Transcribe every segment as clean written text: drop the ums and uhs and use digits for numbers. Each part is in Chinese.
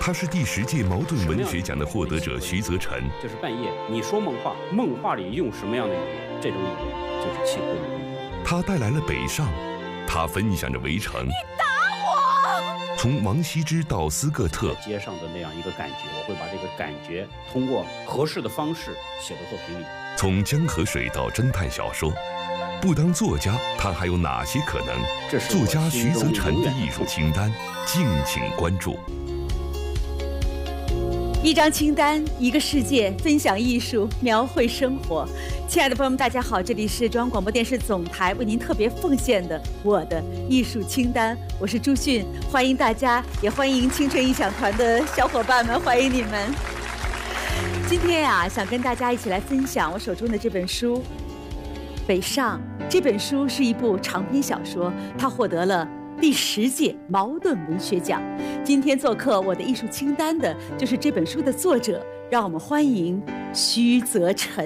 他是第10届茅盾文学奖的获得者徐泽成。 就是半夜你说梦话，梦话里用什么样的语言？这种语言就是契合语。 他带来了北上，他分享着围城。 你打我！ 从王羲之到斯各特， 街上的那样一个感觉，我会把这个感觉通过合适的方式写到作品里。 从江河水到侦探小说，不当作家，他还有哪些可能？ 这是作家徐泽成的艺术清单，敬请关注。 一张清单，一个世界，分享艺术，描绘生活。亲爱的朋友们，大家好，这里是中央广播电视总台为您特别奉献的我的艺术清单，我是朱迅，欢迎大家，也欢迎青春印象团的小伙伴们，欢迎你们。今天呀，想跟大家一起来分享我手中的这本书《北上》。这本书是一部长篇小说，它获得了第10届茅盾文学奖。今天做客我的艺术清单的就是这本书的作者，让我们欢迎徐泽成。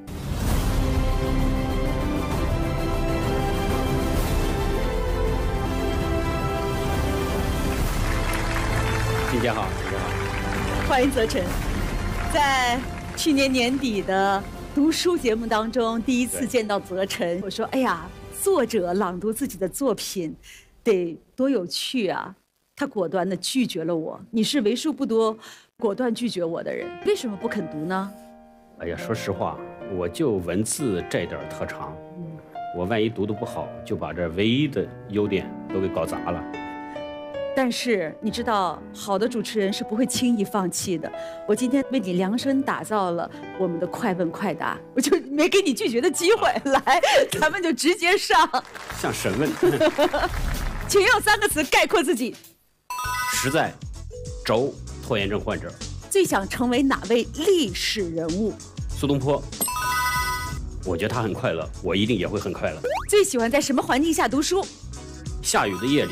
新姐好，新姐好， 欢迎泽成。在去年年底的读书节目当中，第一次见到泽成，我说：“哎呀，作者朗读自己的作品，得多有趣啊！”他果断地拒绝了我。你是为数不多果断拒绝我的人，为什么不肯读呢？ 哎呀，说实话，我就文字这点特长，我万一读得不好，就把这唯一的优点都给搞砸了。 但是你知道，好的主持人是不会轻易放弃的。我今天为你量身打造了我们的快问快答，我就没给你拒绝的机会。来，咱们就直接上。 像审问。 请用3个词概括自己。 实在，轴，拖延症患者。 最想成为哪位历史人物？ 苏东坡。我觉得他很快乐，我一定也会很快乐。 最喜欢在什么环境下读书？ 下雨的夜里。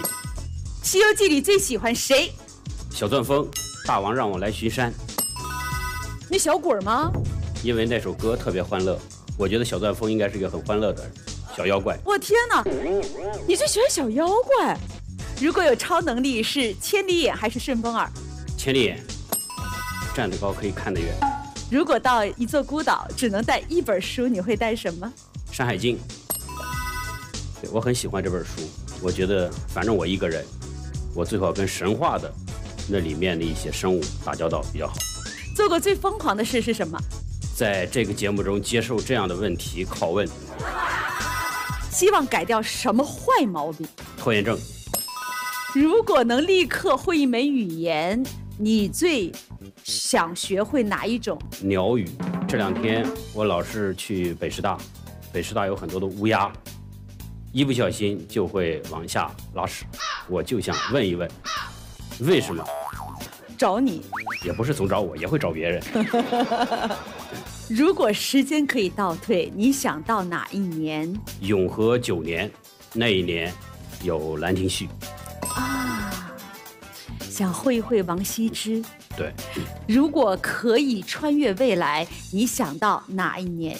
《西游记》里最喜欢谁？ 小钻风，大王让我来巡山。 那小鬼吗？ 因为那首歌特别欢乐，我觉得小钻风应该是一个很欢乐的小妖怪。 我天哪，你最喜欢小妖怪？如果有超能力，是千里眼还是顺风耳？ 千里眼，站得高可以看得远。 如果到一座孤岛，只能带1本书，你会带什么？ 《山海经》。对，我很喜欢这本书，我觉得反正我一个人，我最好跟神话的那里面的一些生物打交道比较好。 做过最疯狂的事是什么？ 在这个节目中接受这样的问题拷问。 希望改掉什么坏毛病？ 拖延症。 如果能立刻会一门语言，你最想学会哪一种？ 鸟语。这2天我老是去北师大，北师大有很多的乌鸦，一不小心就会往下拉屎。我就想问一问，为什么？ 找你？ 也不是总找我，也会找别人。 如果时间可以倒退，你想到哪一年？ 永和9年，那一年有《兰亭序》 啊，想会一会王羲之。 对。 如果可以穿越未来，你想到哪一年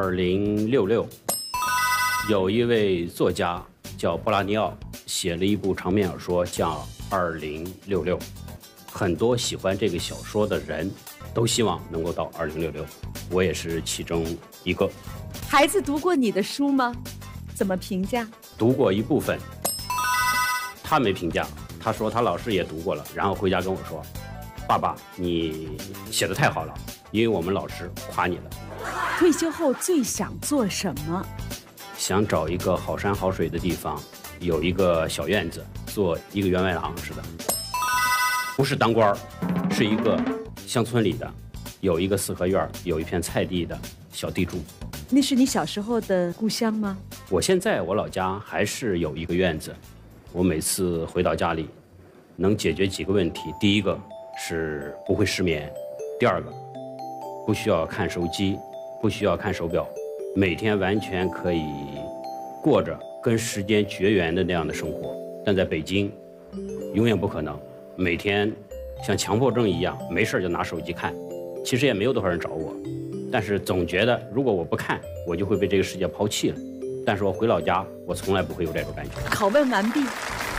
？2066。有一位作家叫波拉尼奥，写了一部长篇小说叫《2066》，很多喜欢这个小说的人都希望能够到2066，我也是其中一个。 孩子读过你的书吗？怎么评价？ 读过一部分，他没评价，他说他老师也读过了，然后回家跟我说：“爸爸，你写得太好了，因为我们老师夸你了。” 退休后最想做什么？ 想找一个好山好水的地方，有一个小院子，做一个员外郎似的。不是当官，是一个乡村里的，有一个4合院，有一片菜地的小地主。 那是你小时候的故乡吗？ 我现在我老家还是有一个院子，我每次回到家里，能解决几个问题。第一个是不会失眠，第2个不需要看手机，不需要看手表，每天完全可以过着跟时间绝缘的那样的生活。但在北京，永远不可能，每天像强迫症一样，没事就拿手机看。其实也没有多少人找我，但是总觉得如果我不看，我就会被这个世界抛弃了。但是我回老家，我从来不会有这种感觉。 拷问完毕。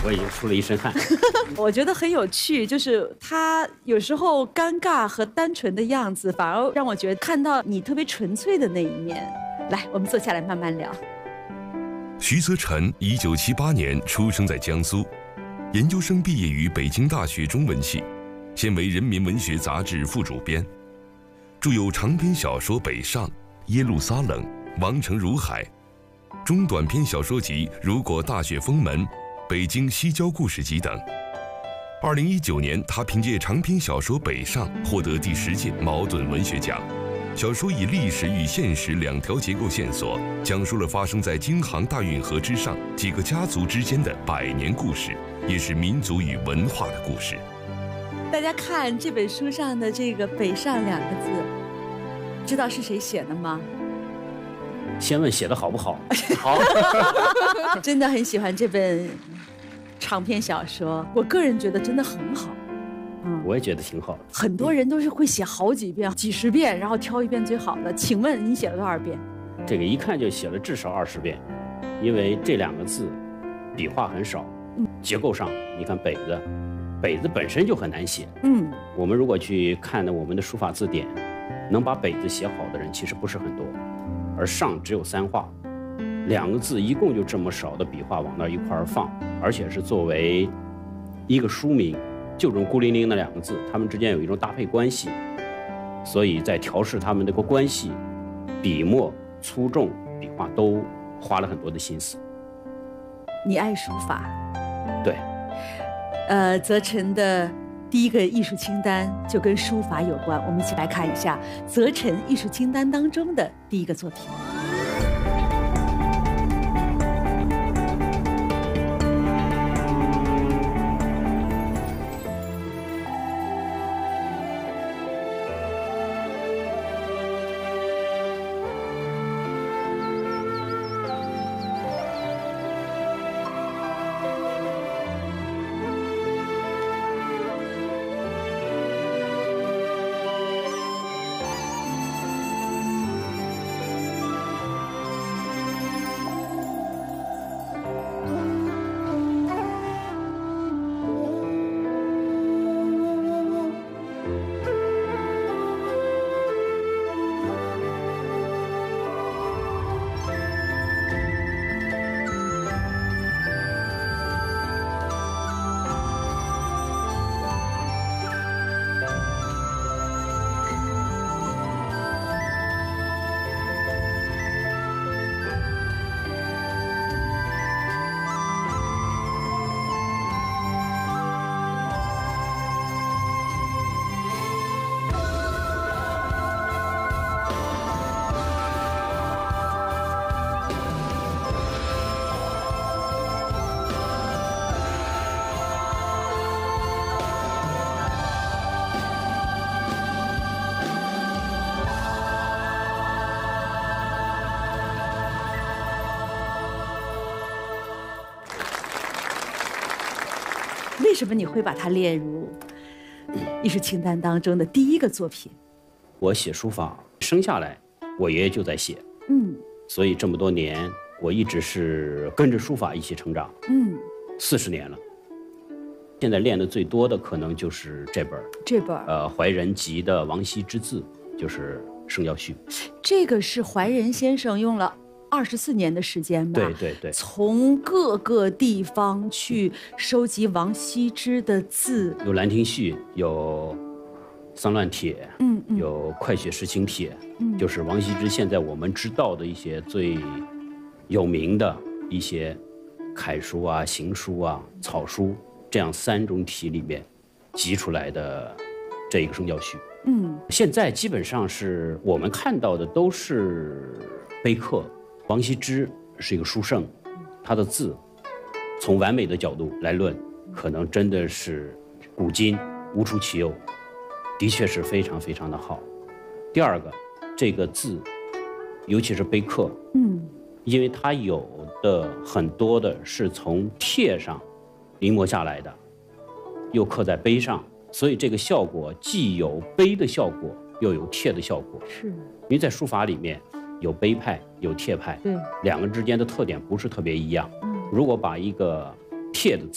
我已经出了一身汗。 我觉得很有趣，就是他有时候尴尬和单纯的样子，反而让我觉得看到你特别纯粹的那一面。来，我们坐下来慢慢聊。 徐则臣1978年出生在江苏，研究生毕业于北京大学中文系，现为《人民文学》杂志副主编，著有长篇小说《北上》《耶路撒冷》《王城如海》，中短篇小说集《如果大雪封门》《北京西郊故事集》等。2019年，他凭借长篇小说《北上》获得第10届茅盾文学奖。小说以历史与现实两条结构线索，讲述了发生在京杭大运河之上几个家族之间的100年故事，也是民族与文化的故事。 大家看这本书上的这个“北上”2个字，知道是谁写的吗？ 先问写的好不好？好。 真的很喜欢这本长篇小说，我个人觉得真的很好。 我也觉得挺好的。 很多人都是会写好几遍、几十遍，然后挑一遍最好的。请问你写了多少遍？ 这个一看就写了至少20遍，因为这2个字笔画很少，结构上你看北子本身就很难写。我们如果去看我们的书法字典，能把北字写好的人其实不是很多，而上只有3画，2个字一共就这么少的笔画往那一块儿放，而且是作为一个书名。就这种孤零零的2个字，它们之间有一种搭配关系，所以在调试它们这个关系，笔墨、粗重、笔画都花了很多的心思。 你爱书法？ 对。 则臣的第一个艺术清单就跟书法有关，我们一起来看一下则臣艺术清单当中的第一个作品。为什么你会把它列入艺术清单当中的第一个作品？ 我写书法生下来，我爷爷就在写，所以这么多年我一直是跟着书法一起成长，40年了。现在练的最多的可能就是这本怀仁集的王羲之字，就是《圣教序》。 这个是怀仁先生用了24年的时间吧？ 对， 从各个地方去收集王羲之的字， 有《兰亭序》，有《丧乱帖》，有《快雪时晴帖》，就是王羲之现在我们知道的一些最有名的一些楷书啊、行书啊、草书，这样3种体里面集出来的这一个《圣教序》。现在基本上是我们看到的都是碑刻。王羲之是一个书圣，他的字从完美的角度来论，可能真的是古今无出其右，的确是非常非常的好。第二个，这个字，尤其是碑刻，因为它有的很多的是从帖上临摹下来的，又刻在碑上，所以这个效果既有碑的效果，又有帖的效果。 是， 因为在书法里面有碑派，有帖派， 对， 两个之间的特点不是特别一样。如果把一个帖的字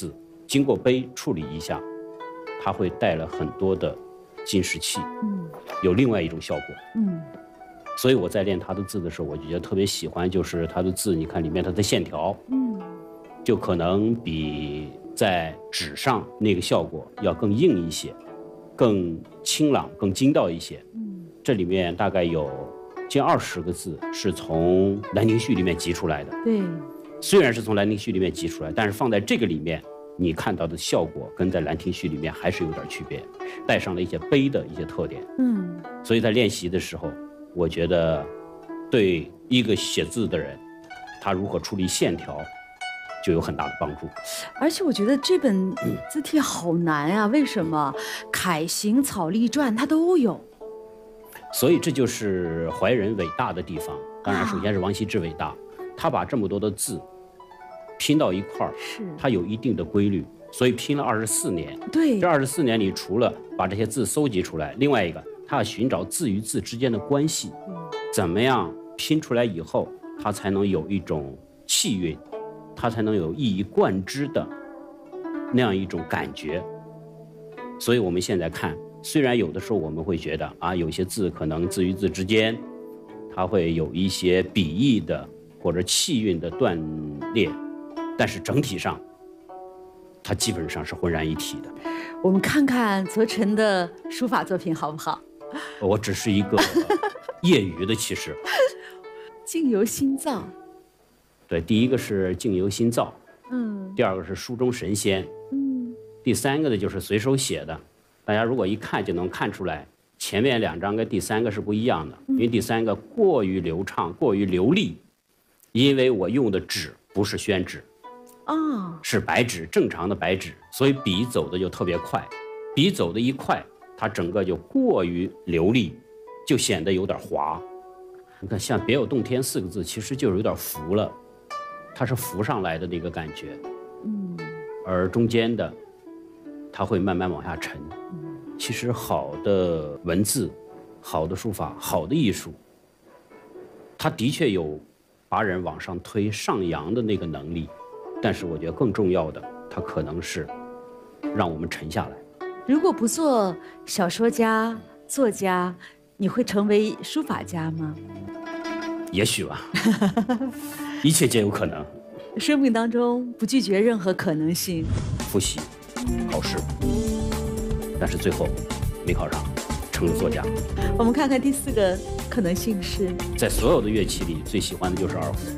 经过杯处理一下，它会带了很多的金石气，有另外一种效果。所以我在练他的字的时候，我就觉得特别喜欢，就是他的字，你看里面它的线条，就可能比在纸上那个效果要更硬一些，更清朗、更筋道一些。这里面大概有近20个字是从《兰亭序》里面集出来的。 对， 虽然是从《兰亭序》里面集出来，但是放在这个里面，你看到的效果跟在《兰亭序》里面还是有点区别，带上了一些碑的一些特点。所以在练习的时候，我觉得对一个写字的人，他如何处理线条，就有很大的帮助。 而且我觉得这本字帖好难啊，为什么？楷行、草隶篆它都有。 所以这就是怀仁伟大的地方。当然，首先是王羲之伟大，他把这么多的字拼到一块儿，它有一定的规律，所以拼了24年。 对， 这24年里，除了把这些字搜集出来，另外一个，他要寻找字与字之间的关系，怎么样拼出来以后，它才能有一种气韵，它才能有一以贯之的那样一种感觉。所以我们现在看，虽然有的时候我们会觉得啊，有些字可能字与字之间，它会有一些笔意的或者气韵的断裂，但是整体上，它基本上是浑然一体的。 我们看看泽成的书法作品好不好？ 我只是一个业余的，其实。 境由心造。 对，第一个是境由心造，第二个是书中神仙，第三个呢就是随手写的。大家如果一看就能看出来，前面2张跟第3个是不一样的，因为第3个过于流畅，过于流利，因为我用的纸不是宣纸，是白纸，正常的白纸，所以笔走的就特别快，笔走的一快，它整个就过于流利，就显得有点滑。你看，像别有洞天4个字，其实就是有点浮了，它是浮上来的那个感觉，而中间的，它会慢慢往下沉。其实好的文字、好的书法、好的艺术，它的确有把人往上推、上扬的那个能力，但是我觉得更重要的，它可能是让我们沉下来。 如果不做小说家、作家，你会成为书法家吗？ 也许吧，一切皆有可能。 生命当中不拒绝任何可能性。 复习、考试，但是最后没考上，成了作家。 我们看看第4个可能性是， 在所有的乐器里，最喜欢的就是二胡。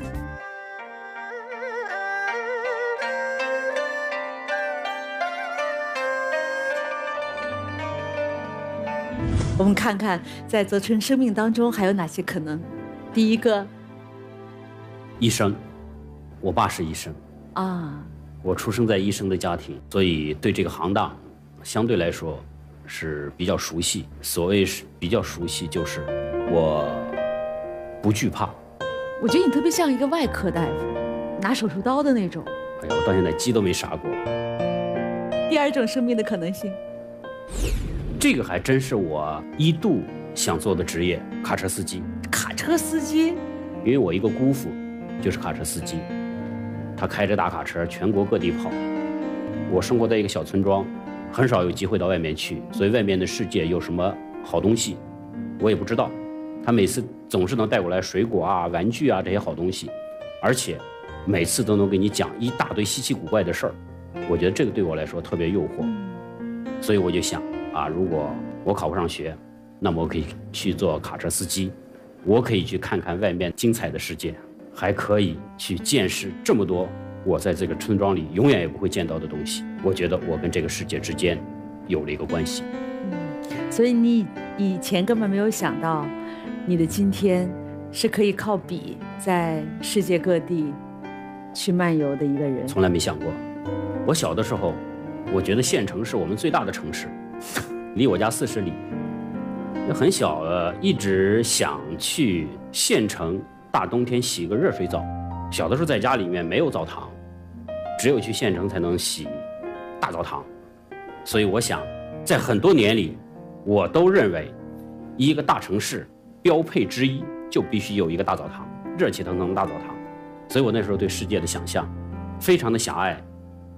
我们看看在泽成生命当中还有哪些可能。第一个， 医生，我爸是医生啊， 我出生在医生的家庭，所以对这个行当相对来说是比较熟悉。所谓是比较熟悉，就是我不惧怕。 我觉得你特别像一个外科大夫，拿手术刀的那种。 哎呀，我到现在鸡都没杀过。 第2种生命的可能性， 这个还真是我一度想做的职业——卡车司机。 卡车司机， 因为我一个姑父就是卡车司机，他开着大卡车全国各地跑。我生活在一个小村庄，很少有机会到外面去，所以外面的世界有什么好东西，我也不知道。他每次总是能带过来水果啊、玩具啊这些好东西，而且每次都能给你讲一大堆稀奇古怪的事儿。我觉得这个对我来说特别诱惑，所以我就想啊，如果我考不上学，那么我可以去做卡车司机，我可以去看看外面精彩的世界，还可以去见识这么多我在这个村庄里永远也不会见到的东西。我觉得我跟这个世界之间有了一个关系。 所以你以前根本没有想到，你的今天是可以靠笔在世界各地去漫游的一个人。 从来没想过。我小的时候，我觉得县城是我们最大的城市，离我家40里。很小一直想去县城，大冬天洗个热水澡。小的时候在家里面没有澡堂，只有去县城才能洗大澡堂。所以我想，在很多年里，我都认为一个大城市标配之一就必须有一个大澡堂，热气腾腾的大澡堂。所以我那时候对世界的想象非常的狭隘，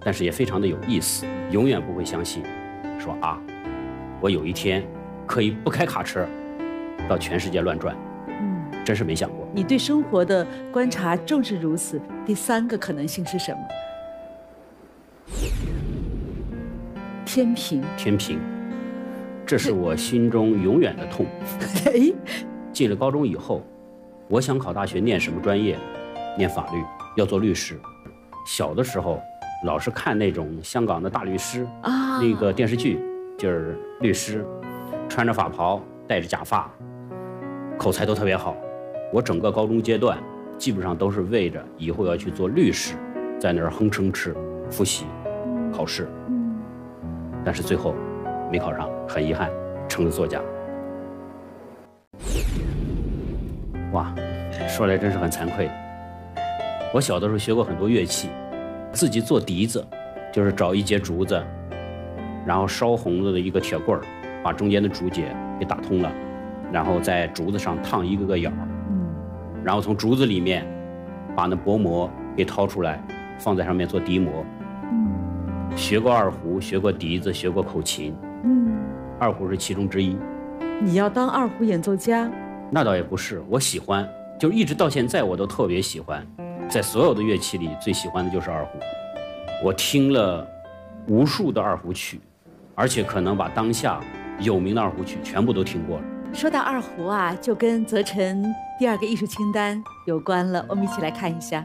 但是也非常的有意思，永远不会相信，说啊，我有一天可以不开卡车，到全世界乱转。真是没想过。 你对生活的观察正是如此。第3个可能性是什么？天平。 天平，这是我心中永远的痛。 哎， 进了高中以后，我想考大学念什么专业？念法律，要做律师。小的时候，老是看那种香港的大律师啊，那个电视剧，就是律师，穿着法袍，戴着假发，口才都特别好。我整个高中阶段，基本上都是为着以后要去做律师，在那儿哼哧吃复习考试。但是最后没考上，很遗憾，成了作家。哇，说来真是很惭愧。我小的时候学过很多乐器，自己做笛子，就是找一节竹子，然后烧红了的一个铁棍儿，把中间的竹节给打通了，然后在竹子上烫一个个眼儿，然后从竹子里面把那薄膜给掏出来，放在上面做笛膜。学过二胡，学过笛子，学过口琴。二胡是其中之一。 你要当二胡演奏家？ 那倒也不是，我喜欢，就是一直到现在我都特别喜欢。在所有的乐器里，最喜欢的就是二胡。我听了无数的二胡曲，而且可能把当下有名的二胡曲全部都听过了。 说到二胡啊，就跟泽辰第2个艺术清单有关了，我们一起来看一下。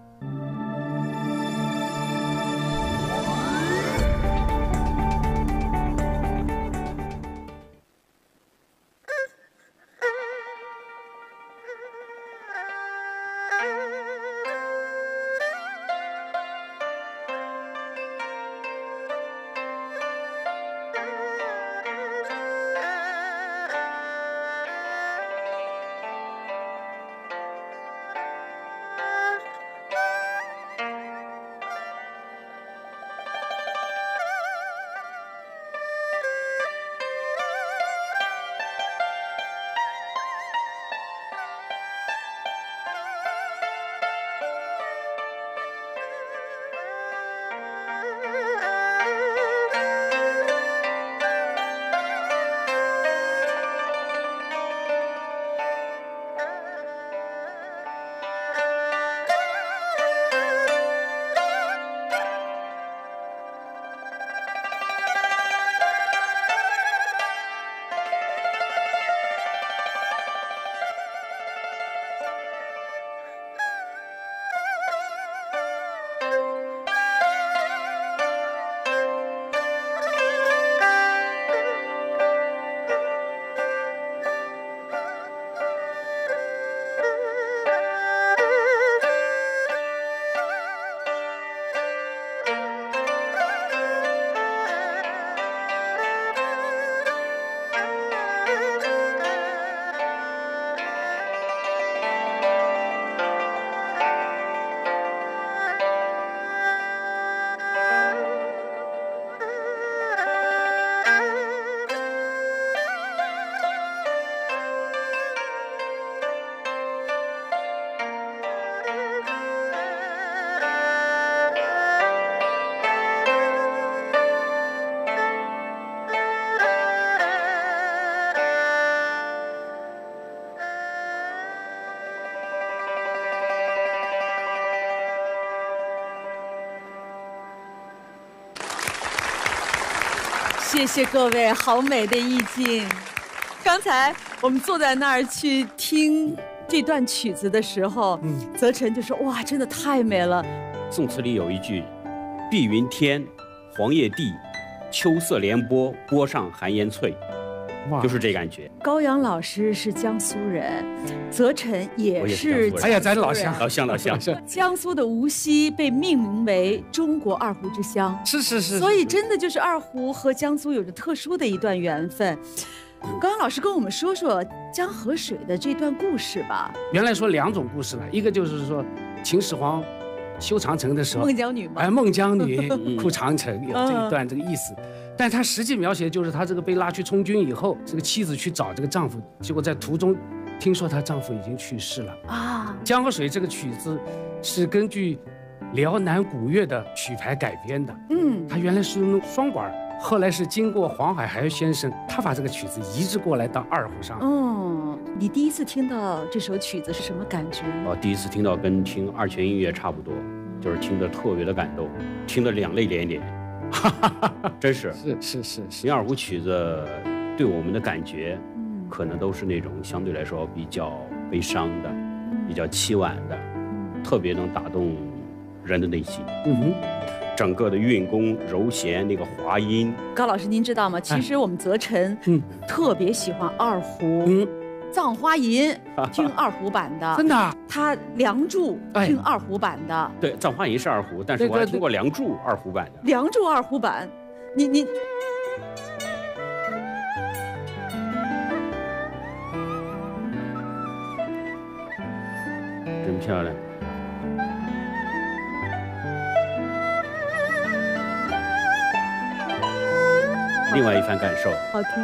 谢谢各位，好美的意境。刚才我们坐在那儿去听这段曲子的时候，泽辰就说：“哇，真的太美了。” 宋词里有一句：“碧云天，黄叶地，秋色连波，波上寒烟翠。”就是这感觉。 高阳老师是江苏人，泽辰也是。 哎呀，咱老乡。 江苏的无锡被命名为中国二胡之乡。 是。 所以真的就是二胡和江苏有着特殊的一段缘分。高阳老师跟我们说说江河水的这段故事吧。 原来说2种故事了，一个就是说秦始皇修长城的时候， 孟姜女嘛， 哎，孟姜女哭长城有这一段这个意思。但他实际描写就是他这个被拉去充军以后，这个妻子去找这个丈夫，结果在途中听说她丈夫已经去世了啊。江河水这个曲子是根据辽南古乐的曲牌改编的。 嗯， 它原来是用双管，后来是经过黄海海先生，他把这个曲子移植过来当二胡上。 你第一次听到这首曲子是什么感觉？ 第一次听到跟听二泉映月差不多，就是听得特别的感动，听得两泪连连，真是。 是。 听二胡曲子对我们的感觉，可能都是那种相对来说比较悲伤的、比较凄婉的，特别能打动人的内心。整个的运弓柔弦那个滑音。 高老师，您知道吗？其实我们泽辰特别喜欢二胡，葬花吟听二胡版的， 真的。 他梁祝听二胡版的。 对，葬花吟是二胡，但是我还听过梁祝二胡版的。 梁祝二胡版，你。 真漂亮。另外一番感受， 好听。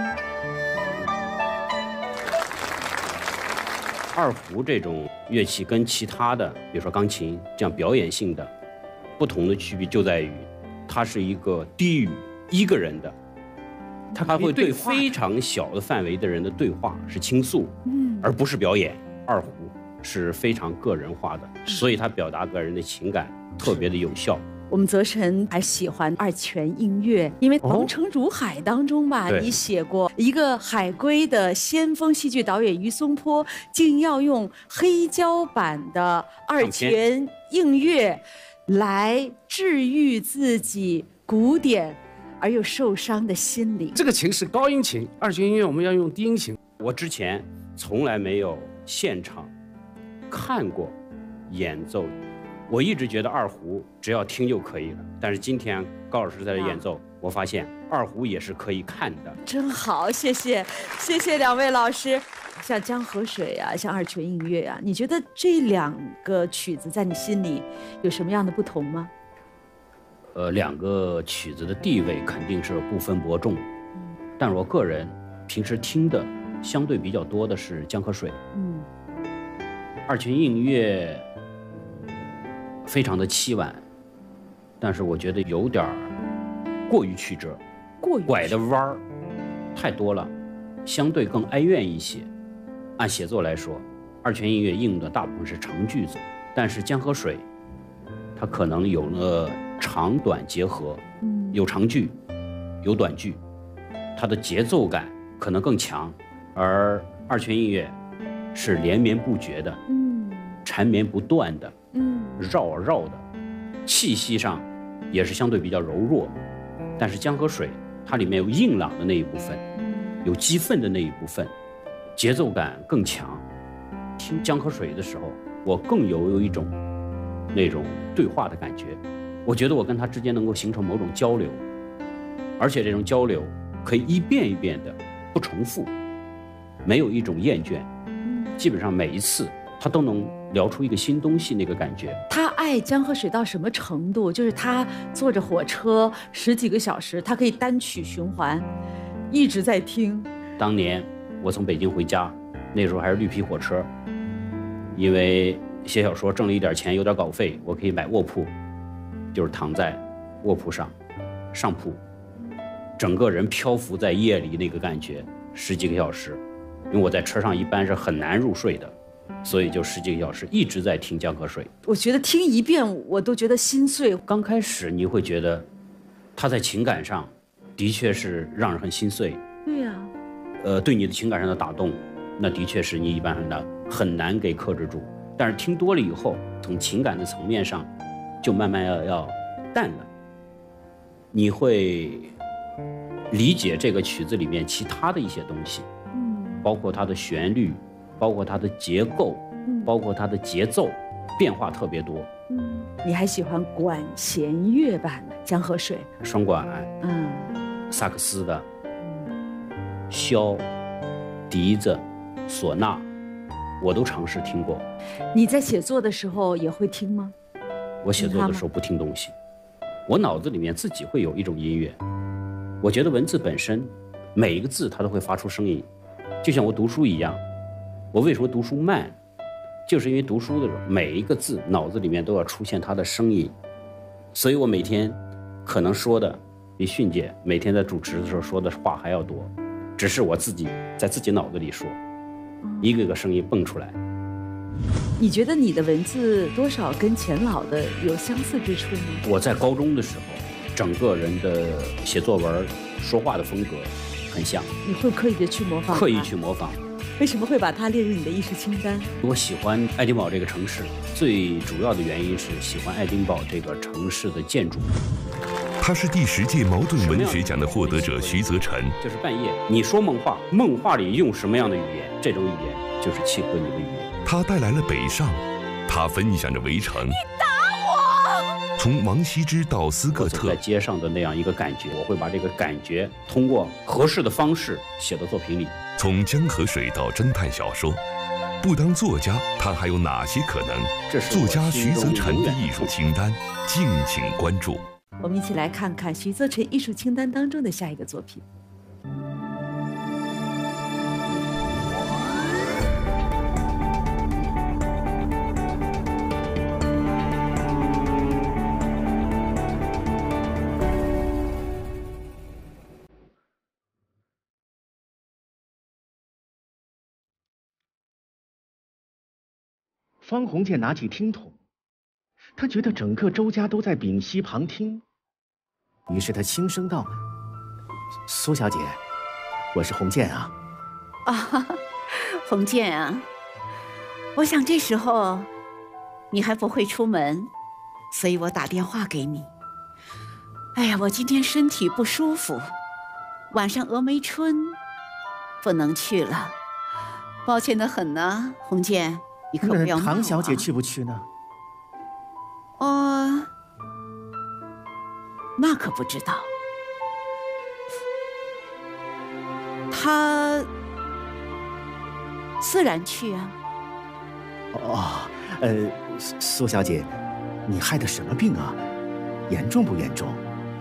二胡这种乐器跟其他的，比如说钢琴这样表演性的，不同的区别就在于，它是一个低于一个人的，它会对非常小的范围的人的对话是倾诉，而不是表演。二胡是非常个人化的，所以它表达个人的情感特别的有效。 我们泽辰还喜欢二泉映月，因为《龙城如海》当中吧，你写过一个海归的先锋戏剧导演于松坡，竟要用黑胶版的二泉映月来治愈自己古典而又受伤的心灵。 这个琴是高音琴，二泉映月我们要用低音琴。 我之前从来没有现场看过演奏。我一直觉得二胡只要听就可以了，但是今天高老师在这演奏，我发现二胡也是可以看的。 真好，谢谢两位老师。像《江河水》啊，像《二泉映月》啊，你觉得这两个曲子在你心里有什么样的不同吗？ 两个曲子的地位肯定是不分伯仲，但是我个人平时听的相对比较多的是《江河水》。二泉映月非常的凄婉，但是我觉得有点过于曲折，拐的弯儿太多了，相对更哀怨一些。按写作来说，二泉映月应的大部分是长句子，但是江河水它可能有了长短结合，有长句有短句，它的节奏感可能更强，而二泉映月是连绵不绝的，缠绵不断的，绕啊绕的，气息上也是相对比较柔弱。但是江河水它里面有硬朗的那一部分，有激愤的那一部分，节奏感更强。听江河水的时候，我更有一种那种对话的感觉，我觉得我跟他之间能够形成某种交流，而且这种交流可以一遍一遍的不重复，没有一种厌倦，基本上每一次他都能聊出一个新东西，那个感觉。 他爱江河水到什么程度？就是他坐着火车10几个小时，他可以单曲循环，一直在听。 当年我从北京回家，那时候还是绿皮火车，因为写小说挣了一点钱，有点稿费，我可以买卧铺，就是躺在卧铺上，上铺，整个人漂浮在夜里那个感觉，10几个小时，因为我在车上一般是很难入睡的。所以就10几个小时一直在听江河水， 我觉得听一遍我都觉得心碎。 刚开始你会觉得，他在情感上，的确是让人很心碎。 对呀。 对你的情感上的打动，那的确是你一般很难给克制住。但是听多了以后，从情感的层面上，就慢慢要淡了。你会理解这个曲子里面其他的一些东西，包括它的旋律。包括它的结构，包括它的节奏，变化特别多。 你还喜欢管弦乐版的《江河水》？ 双管，萨克斯的，箫、笛子、唢呐，我都尝试听过。 你在写作的时候也会听吗？ 我写作的时候不听东西，我脑子里面自己会有一种音乐。我觉得文字本身，每一个字它都会发出声音，就像我读书一样。我为什么读书慢？ 就是因为读书的时候，每一个字脑子里面都要出现它的声音，所以我每天可能说的比训姐每天在主持的时候说的话还要多，只是我自己在自己脑子里说，一个个声音蹦出来。 你觉得你的文字多少跟钱老的有相似之处吗？ 我在高中的时候，整个人的写作文、说话的风格很像。 你会刻意的去模仿？ 刻意去模仿。 为什么会把它列入你的艺术清单？ 我喜欢爱丁堡这个城市，最主要的原因是喜欢爱丁堡这个城市的建筑。 他是第10届茅盾文学奖的获得者徐则臣。 就是半夜你说梦话，梦话里用什么样的语言，这种语言就是契合你的语言。 他带来了北上，他分享着围城。你打我！ 从王羲之到斯科特， 在街上的那样一个感觉，我会把这个感觉通过合适的方式写到作品里。 从江河水到侦探小说，不当作家，他还有哪些可能？ 这是作家徐则臣的艺术清单，敬请关注。 我们一起来看看徐则臣艺术清单当中的下一个作品。 方鸿渐拿起听筒，他觉得整个周家都在屏息旁听，于是他轻声道：“苏小姐，我是鸿渐啊。” 啊，鸿渐啊，我想这时候你还不会出门，所以我打电话给你。哎呀，我今天身体不舒服，晚上峨眉春不能去了，抱歉得很呢，鸿渐。你可不要闹啊。 唐小姐去不去呢？ 那可不知道。她自然去啊。 苏小姐，你害的什么病啊？严重不严重？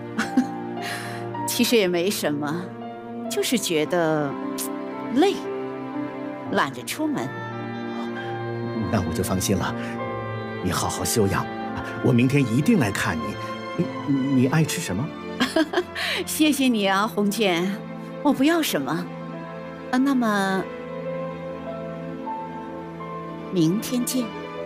其实也没什么，就是觉得累，懒着出门。 那我就放心了，你好好休养，我明天一定来看你。你爱吃什么？ 谢谢你啊，鸿渐，我不要什么。那么明天见。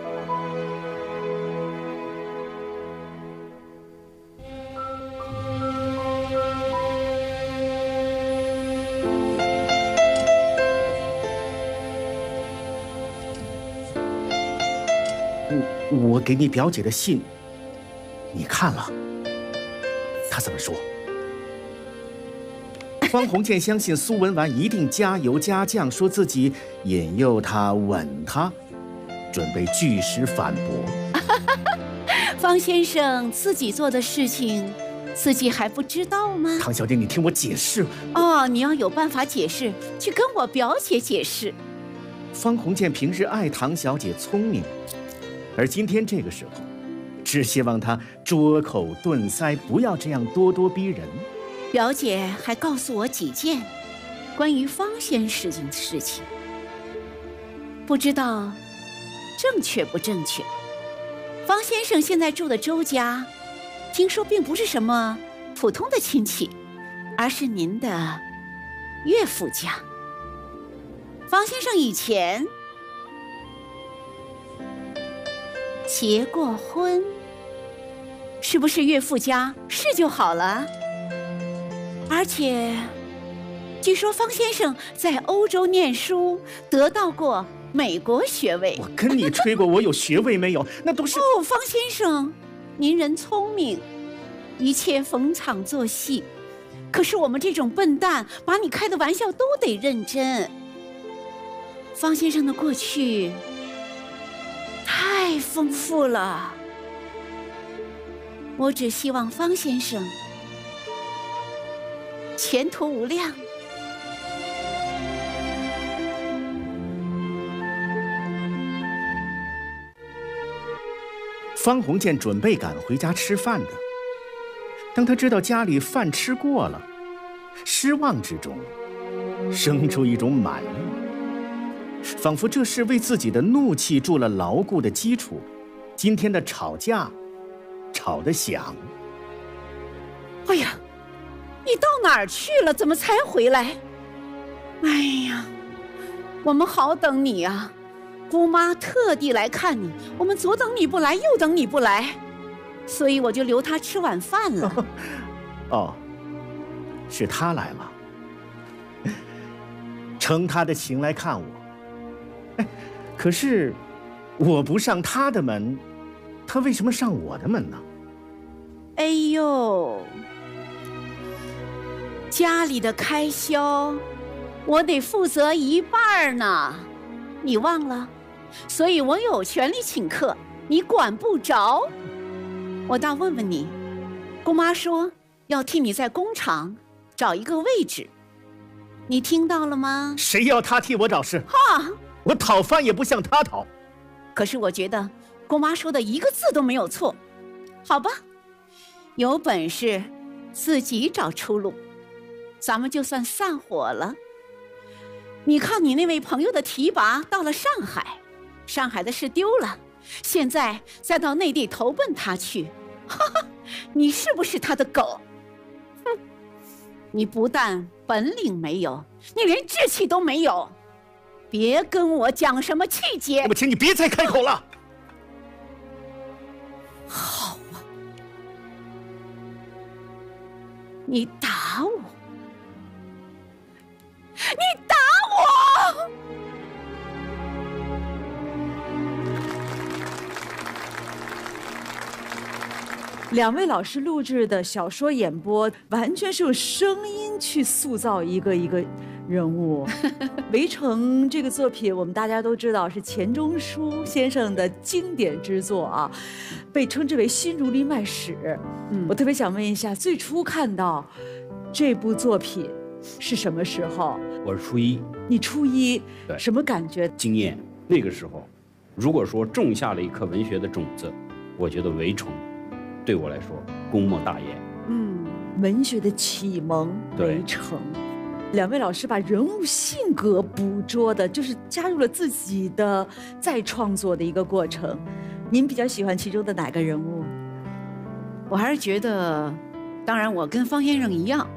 我给你表姐的信，你看了？她怎么说？方鸿渐相信苏文纨一定加油加酱，说自己引诱她、吻她，准备据实反驳。 方先生自己做的事情，自己还不知道吗？ 唐小姐，你听我解释。 你要有办法解释，去跟我表姐解释。 方鸿渐平日爱唐小姐聪明，而今天这个时候，只希望她捉口顿腮，不要这样咄咄逼人。 表姐还告诉我几件关于方先生的事情，不知道正确不正确。方先生现在住的周家，听说并不是什么普通的亲戚，而是您的岳父家。方先生以前结过婚，是不是岳父家是就好了？而且据说方先生在欧洲念书，得到过美国学位。 我跟你吹过我有学位没有？那都是…… 方先生，您人聪明，一切逢场作戏。可是我们这种笨蛋，把你开的玩笑都得认真。方先生的过去太丰富了，我只希望方先生前途无量。 方鸿渐准备赶回家吃饭的，当他知道家里饭吃过了，失望之中生出一种满意。 仿佛这是为自己的怒气筑了牢固的基础。今天的吵架，吵得响。 哎呀，你到哪儿去了？怎么才回来？哎呀，我们好等你啊！姑妈特地来看你，我们左等你不来，右等你不来，所以我就留她吃晚饭了。 哦，是他来了，承他的情来看我。哎，可是我不上他的门，他为什么上我的门呢？ 哎呦，家里的开销我得负责一半呢，你忘了？所以我有权利请客，你管不着。我倒问问你，姑妈说要替你在工厂找一个位置，你听到了吗？ 谁要他替我找事？ 哈， 我讨饭也不向他讨。 可是我觉得姑妈说的一个字都没有错。好吧，有本事自己找出路，咱们就算散伙了。你靠你那位朋友的提拔到了上海，上海的事丢了，现在再到内地投奔他去，哈哈，你是不是他的狗？哼，你不但本领没有，你连志气都没有。别跟我讲什么气节， 我请你别再开口了。 好啊，你打我，你打我！ 两位老师录制的小说演播，完全是用声音去塑造一个人物。《围城》这个作品，我们大家都知道是钱钟书先生的经典之作啊，被称之为新儒林脉史。我特别想问一下，最初看到这部作品是什么时候？ 我是初一。 你初一， 对， 什么感觉？ 经验。那个时候，如果说种下了一颗文学的种子，我觉得《围城》对我来说功莫大焉。 文学的启蒙，《围城》。两位老师把人物性格捕捉的，就是加入了自己的再创作的一个过程。您比较喜欢其中的哪个人物？ 我还是觉得，当然我跟方先生一样，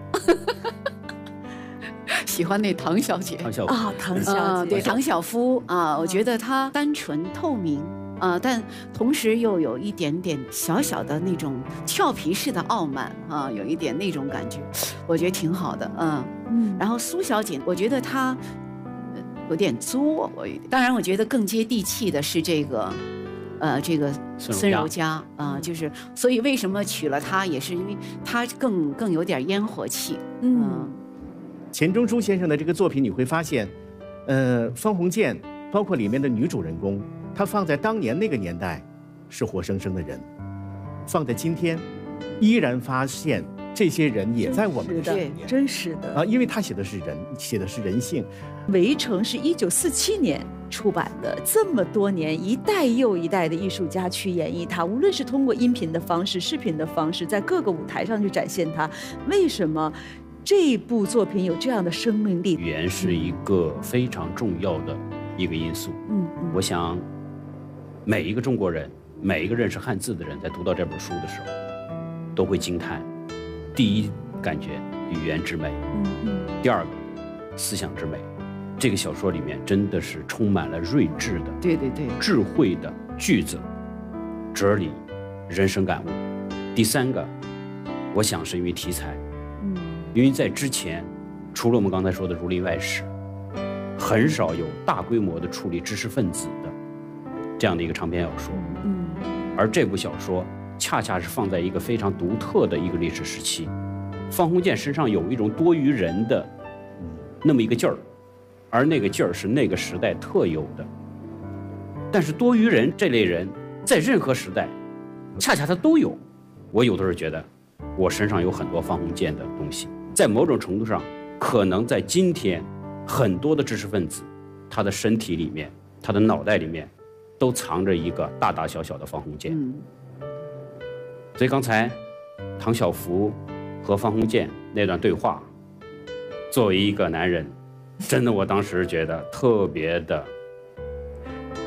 喜欢那唐小姐。 唐小夫啊，唐小姐， 对，唐晓夫啊，我觉得她单纯透明。但同时又有一点点小小的那种俏皮式的傲慢啊，有一点那种感觉，我觉得挺好的。然后苏小姐，我觉得她有点作，当然我觉得更接地气的是这个孙柔嘉啊，就是所以为什么娶了她，也是因为她更有点烟火气。 钱钟书先生的这个作品，你会发现，方鸿渐，包括里面的女主人公。他放在当年那个年代，是活生生的人；放在今天，依然发现这些人也在我们的身边， 真实的啊！因为他写的是人，写的是人性。 《围城》是1947年出版的，这么多年，一代又一代的艺术家去演绎它，无论是通过音频的方式、视频的方式，在各个舞台上去展现它。为什么这部作品有这样的生命力？ 语言是一个非常重要的一个因素。我想。每一个中国人，每一个认识汉字的人，在读到这本书的时候，都会惊叹：第一感觉语言之美，第二个思想之美。这个小说里面真的是充满了睿智的、 对智慧的句子、哲理、人生感悟。第三个，我想是因为题材，因为在之前，除了我们刚才说的《儒林外史》，很少有大规模的处理知识分子的。这样的一个长篇小说，而这部小说恰恰是放在一个非常独特的一个历史时期，方鸿渐身上有一种多于人的那么一个劲儿，而那个劲儿是那个时代特有的。但是多于人这类人在任何时代，恰恰他都有。我有的时候觉得，我身上有很多方鸿渐的东西，在某种程度上，可能在今天，很多的知识分子，他的身体里面，他的脑袋里面。都藏着一个大大小小的方鸿渐，所以刚才唐晓芙和方鸿渐那段对话，作为一个男人，真的我当时觉得特别的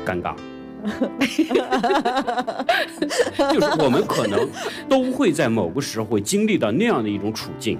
尴尬。就是我们可能都会在某个时候会经历到那样的一种处境。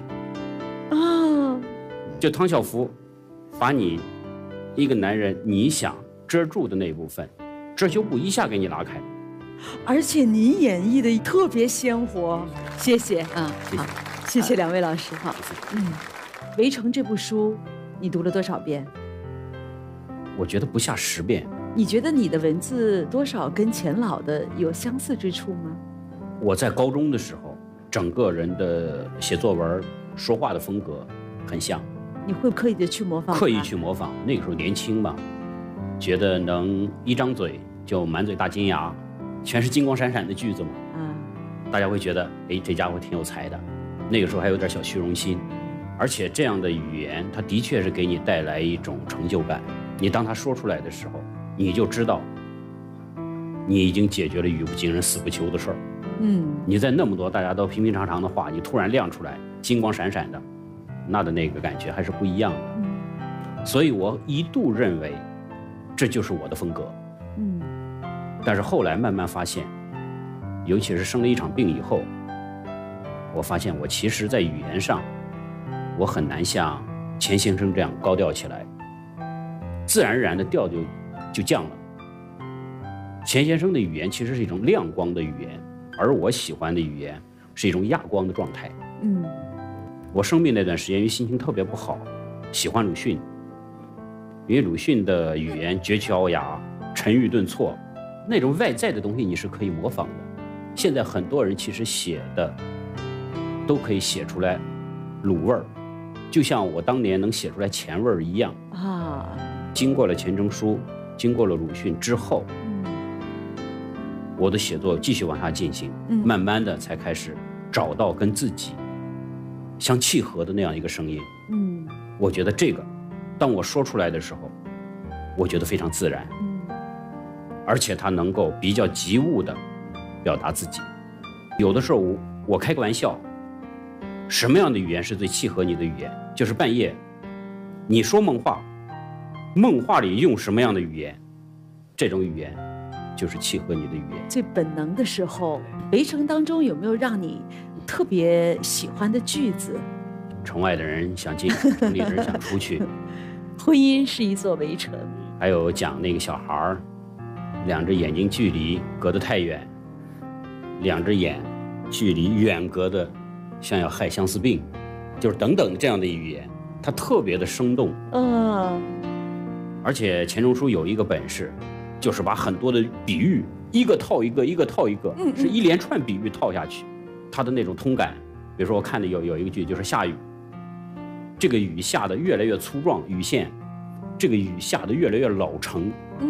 就汤小福把你一个男人你想遮住的那部分遮羞布一下给你拉开， 而且您演绎的特别鲜活，谢谢啊， 谢谢， 谢谢两位老师。 好， 围城这部书你读了多少遍？ 我觉得不下10遍。 你觉得你的文字多少跟钱老的有相似之处吗？ 我在高中的时候，整个人的写作文、说话的风格很像。 你会刻意的去模仿？ 刻意去模仿。那个时候年轻嘛，觉得能一张嘴就满嘴大金牙，全是金光闪闪的句子嘛。大家会觉得，哎，这家伙挺有才的。那个时候还有点小虚荣心，而且这样的语言，它的确是给你带来一种成就感。你当他说出来的时候，你就知道，你已经解决了语不惊人死不休的事儿。你在那么多大家都平平常常的话，你突然亮出来，金光闪闪的。那的那个感觉还是不一样的，所以我一度认为这就是我的风格。但是后来慢慢发现，尤其是生了一场病以后，我发现我其实在语言上，我很难像钱先生这样高调起来，自然而然的调就降了。钱先生的语言其实是一种亮光的语言，而我喜欢的语言是一种亚光的状态。我生病那段时间，因为心情特别不好，喜欢鲁迅，因为鲁迅的语言绝句凹牙、沉郁顿挫，那种外在的东西你是可以模仿的。现在很多人其实写的都可以写出来鲁味儿，就像我当年能写出来钱味儿一样啊。经过了钱钟书，经过了鲁迅之后，我的写作继续往下进行，慢慢的才开始找到跟自己相契合的那样一个声音。我觉得这个当我说出来的时候，我觉得非常自然，而且它能够比较及物的表达自己。有的时候我开个玩笑，什么样的语言是最契合你的语言？就是半夜你说梦话，梦话里用什么样的语言，这种语言就是契合你的语言。 最本能的时候，围城当中有没有让你特别喜欢的句子？ 城外的人想进，城里的人想出去。 婚姻是一座围城。 还有讲那个小孩儿，两只眼睛距离隔得太远，两只眼距离远隔的像要害相思病，就是等等这样的语言，它特别的生动。而且钱钟书有一个本事，就是把很多的比喻一个套一个，一个套一个，是一连串比喻套下去，他的那种通感。比如说我看的有一个句就是下雨，这个雨下得越来越粗壮，雨线，这个雨下得越来越老成，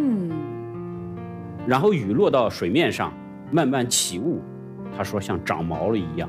然后雨落到水面上慢慢起雾，他说像长毛了一样，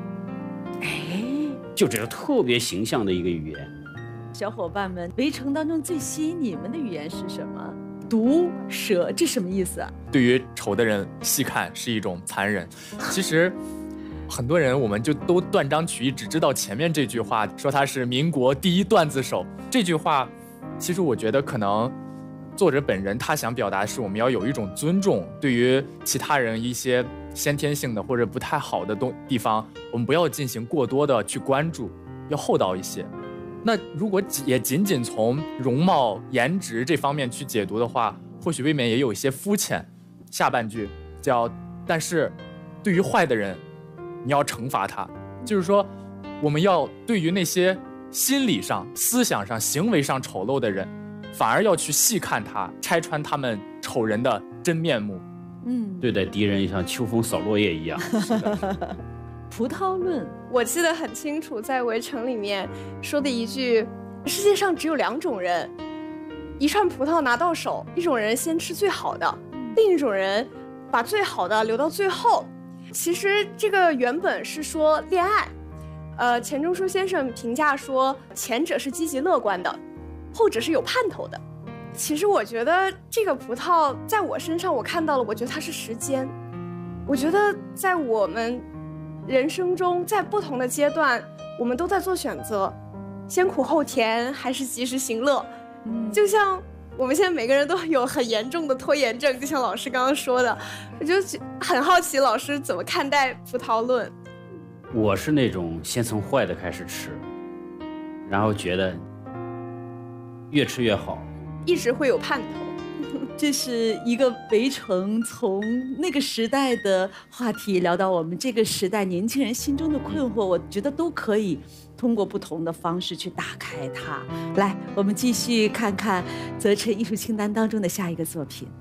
就这个特别形象的一个语言。 小伙伴们，围城当中最吸引你们的语言是什么？毒舌，这什么意思啊？ 对于丑的人细看是一种残忍。其实很多人我们就都断章取义，只知道前面这句话说他是民国第一段子手。这句话其实我觉得可能作者本人他想表达的是我们要有一种尊重，对于其他人一些先天性的或者不太好的地方，我们不要进行过多的去关注，要厚道一些。那如果也仅仅从容貌颜值这方面去解读的话，或许未免也有一些肤浅。下半句叫但是对于坏的人你要惩罚他，就是说我们要对于那些心理上思想上行为上丑陋的人，反而要去细看他，拆穿他们丑人的真面目。 对待敌人像秋风扫落叶一样。 是的。 葡萄论， 我记得很清楚，在《围城》里面说的一句：世界上只有2种人，一串葡萄拿到手，一种人先吃最好的，另一种人把最好的留到最后。其实这个原本是说恋爱，钱钟书先生评价说，前者是积极乐观的，后者是有盼头的。其实我觉得这个葡萄在我身上我看到了，我觉得它是时间。我觉得在我们人生中，在不同的阶段，我们都在做选择，先苦后甜还是及时行乐。就像我们现在每个人都有很严重的拖延症，就像老师刚刚说的，我就很好奇老师怎么看待葡萄论。 我是那种先从坏的开始吃，然后觉得越吃越好， 一直会有盼头。 这是一个围城，从那个时代的话题聊到我们这个时代年轻人心中的困惑，我觉得都可以通过不同的方式去打开它。来，我们继续看看泽辰艺术清单当中的下一个作品。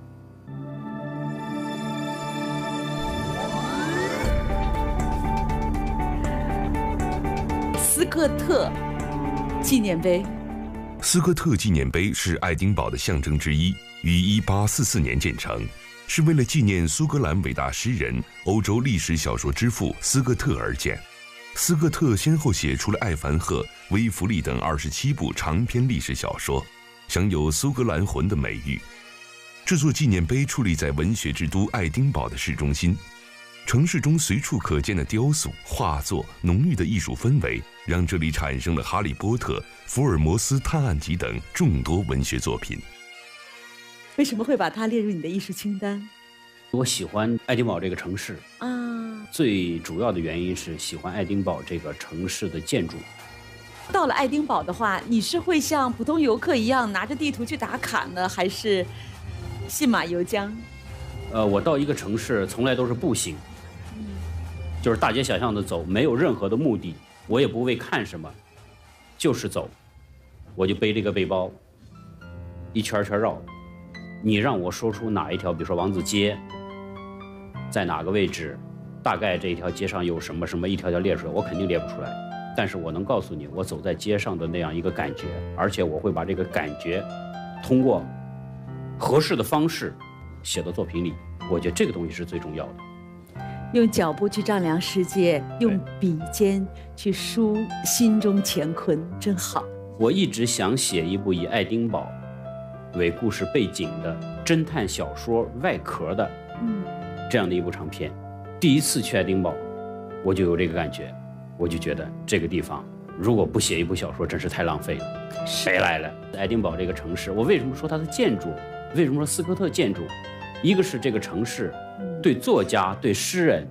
斯科特纪念碑。 斯科特纪念碑是爱丁堡的象征之一，于1844年建成，是为了纪念苏格兰伟大诗人、欧洲历史小说之父斯科特而建。斯科特先后写出了《艾凡赫》《威弗利》等27部长篇历史小说，享有苏格兰魂的美誉。这座纪念碑矗立在文学之都爱丁堡的市中心，城市中随处可见的雕塑、画作、浓郁的艺术氛围，让这里产生了《哈利波特》《福尔摩斯探案集》等众多文学作品。 为什么会把它列入你的艺术清单？ 我喜欢爱丁堡这个城市啊， 最主要的原因是喜欢爱丁堡这个城市的建筑。 到了爱丁堡的话，你是会像普通游客一样拿着地图去打卡呢，还是信马由缰？ 我到一个城市从来都是步行，就是大街小巷的走，没有任何的目的，我也不为看什么，就是走。我就背这个背包，一圈圈绕。你让我说出哪一条，比如说王子街在哪个位置，大概这一条街上有什么什么，一条条列出来，我肯定列不出来。但是我能告诉你，我走在街上的那样一个感觉，而且我会把这个感觉通过合适的方式写到作品里。我觉得这个东西是最重要的。 用脚步去丈量世界，用笔尖去抒心中乾坤，真好。 我一直想写一部以爱丁堡为故事背景的侦探小说外壳的这样的一部长篇。第一次去爱丁堡，我就有这个感觉，我就觉得这个地方如果不写一部小说，真是太浪费了。谁来了？爱丁堡这个城市，我为什么说它的建筑？为什么说斯科特建筑？一个是这个城市对作家、对诗人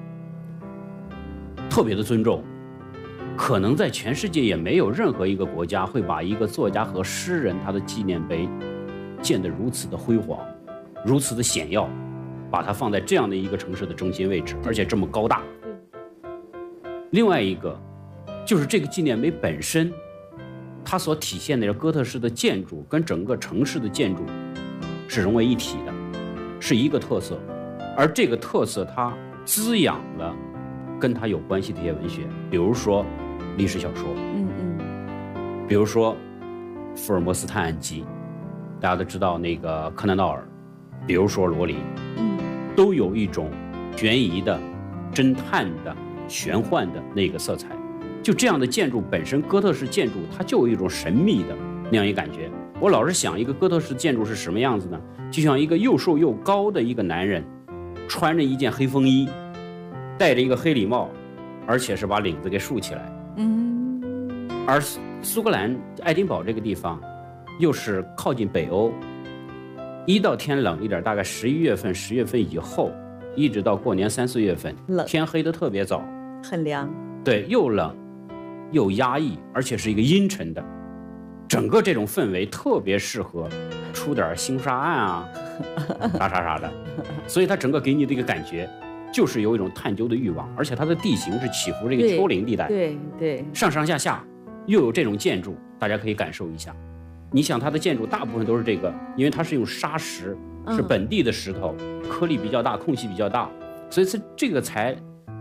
特别的尊重，可能在全世界也没有任何一个国家会把一个作家和诗人他的纪念碑建得如此的辉煌，如此的显耀，把它放在这样的一个城市的中心位置，而且这么高大。另外一个就是这个纪念碑本身，它所体现的哥特式的建筑跟整个城市的建筑是融为一体的，是一个特色，而这个特色它滋养了跟它有关系的一些文学，比如说历史小说，比如说福尔摩斯探案集，大家都知道那个柯南道尔，比如说罗琳，都有一种悬疑的、侦探的、玄幻的那个色彩。就这样的建筑本身，哥特式建筑它就有一种神秘的那样一感觉。我老是想，一个哥特式建筑是什么样子呢？就像一个又瘦又高的一个男人，穿着一件黑风衣，戴着一个黑礼帽，而且是把领子给竖起来。而苏格兰爱丁堡这个地方，又是靠近北欧，一到天冷一点，大概11月份、10月份以后，一直到过年3、4月份，天黑得特别早， 很凉。对， 又冷又压抑，而且是一个阴沉的，整个这种氛围特别适合出点凶杀案啊，啥的，所以它整个给你的一个感觉，就是有一种探究的欲望，而且它的地形是起伏这个丘陵地带， 对， 上上下下又有这种建筑，大家可以感受一下。你想它的建筑大部分都是这个，因为它是用砂石，是本地的石头，颗粒比较大，空隙比较大，所以这个才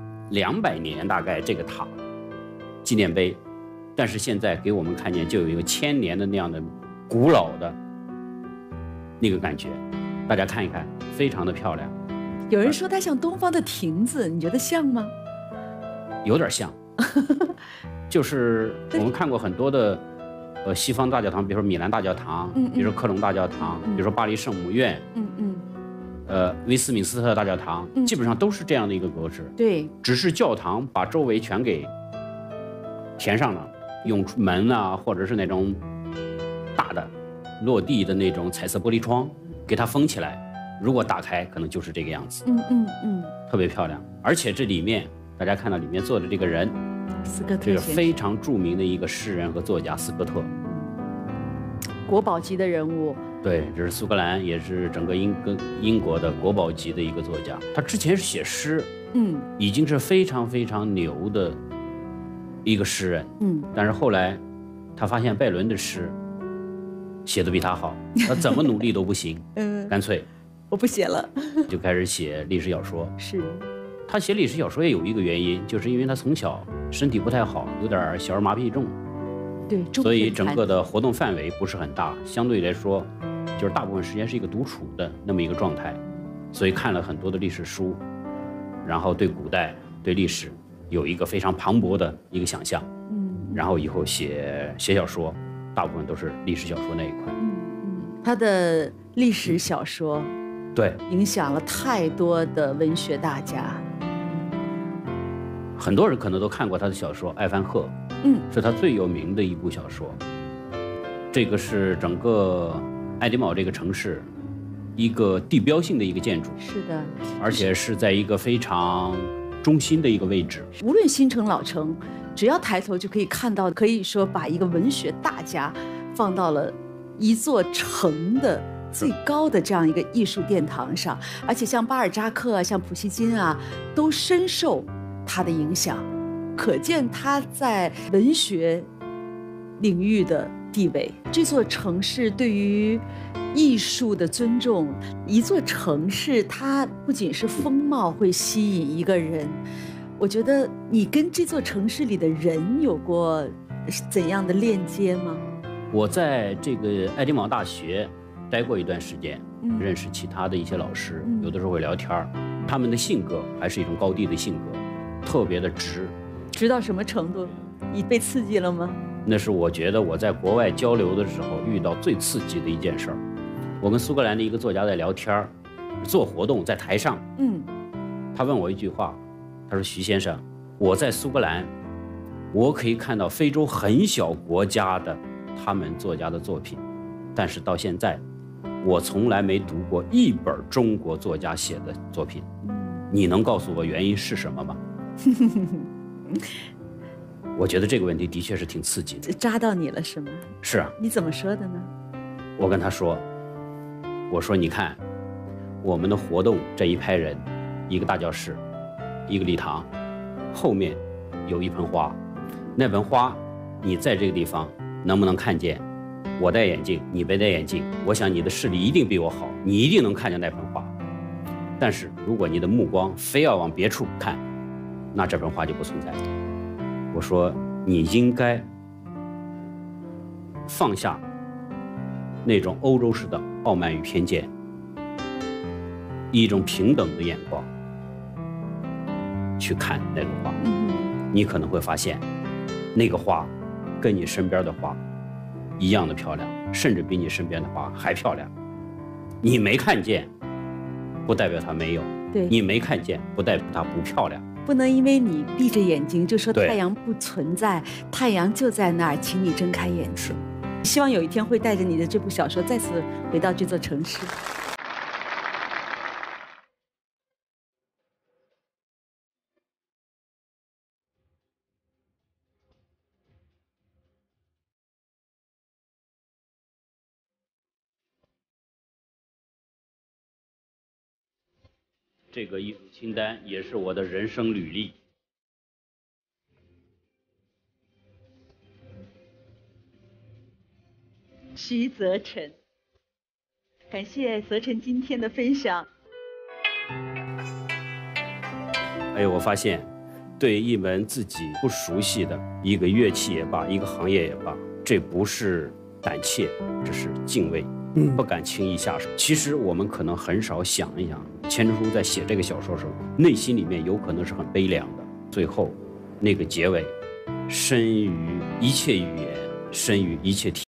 200年大概这个塔纪念碑，但是现在给我们看见就有一个1000年的那样的古老的那个感觉，大家看一看，非常的漂亮。 有人说它像东方的亭子，你觉得像吗？ 有点像，就是我们看过很多的西方大教堂，比如说米兰大教堂，比如说科隆大教堂，比如说巴黎圣母院，威斯敏斯特大教堂，基本上都是这样的一个格式。 对， 只是教堂把周围全给填上了，用门啊，或者是那种大的落地的那种彩色玻璃窗，给它封起来。如果打开，可能就是这个样子。特别漂亮。而且这里面大家看到里面坐的这个人， 斯科特这个非常著名的一个诗人和作家斯科特， 国宝级的人物。 对，这是苏格兰，也是整个英国的国宝级的一个作家。他之前是写诗，已经是非常非常牛的一个诗人，但是后来他发现拜伦的诗写的比他好，他怎么努力都不行，干脆我不写了， 就开始写历史小说。 是， 他写历史小说也有一个原因，就是因为他从小身体不太好，有点小儿麻痹症， 对， 所以整个的活动范围不是很大，相对来说，就是大部分时间是一个独处的那么一个状态，所以看了很多的历史书，然后对古代、对历史有一个非常磅礴的一个想象，然后以后写小说，大部分都是历史小说那一块。 他的历史小说， 对， 影响了太多的文学大家。 很多人可能都看过他的小说《艾凡赫》，是他最有名的一部小说。这个是整个爱丁堡这个城市一个地标性的一个建筑， 是的， 而且是在一个非常中心的一个位置。 无论新城老城，只要抬头就可以看到，可以说把一个文学大家放到了一座城的最高的这样一个艺术殿堂上，而且像巴尔扎克啊，像普希金啊，都深受他的影响，可见他在文学领域的地位。这座城市对于艺术的尊重，一座城市它不仅是风貌会吸引一个人，我觉得你跟这座城市里的人有过怎样的链接吗？ 我在这个爱丁堡大学待过一段时间，认识其他的一些老师，有的时候会聊天，他们的性格还是一种高地的性格，特别的直。 直到什么程度？你被刺激了吗？ 那是我觉得我在国外交流的时候遇到最刺激的一件事儿。我跟苏格兰的一个作家在聊天，做活动在台上，他问我一句话，他说：“徐先生，我在苏格兰，我可以看到非洲很小国家的他们作家的作品，但是到现在，我从来没读过一本中国作家写的作品。你能告诉我原因是什么吗？”我觉得这个问题的确是挺刺激的， 扎到你了是吗？ 是啊。 你怎么说的呢？ 我跟他说，我说你看，我们的活动这一排人，一个大教室，一个礼堂，后面有一盆花，那盆花你在这个地方能不能看见？我戴眼镜，你没戴眼镜，我想你的视力一定比我好，你一定能看见那盆花。但是如果你的目光非要往别处看，那这盆花就不存在。我说你应该放下那种欧洲式的傲慢与偏见，以一种平等的眼光去看那种花，你可能会发现那个花跟你身边的花一样的漂亮，甚至比你身边的花还漂亮。你没看见不代表它没有， 对， 你没看见不代表它不漂亮。 不能因为你闭着眼睛就说对太阳不存在，太阳就在那儿，请你睁开眼睛。希望有一天会带着你的这部小说再次回到这座城市。 这个艺术清单也是我的人生履历。 徐泽成，感谢泽成今天的分享。 哎，我发现，对一门自己不熟悉的一个乐器也罢，一个行业也罢，这不是胆怯，这是敬畏，不敢轻易下手。其实我们可能很少想一想，钱钟书在写这个小说的时候，内心里面有可能是很悲凉的。最后，那个结尾，深于一切语言，深于一切体。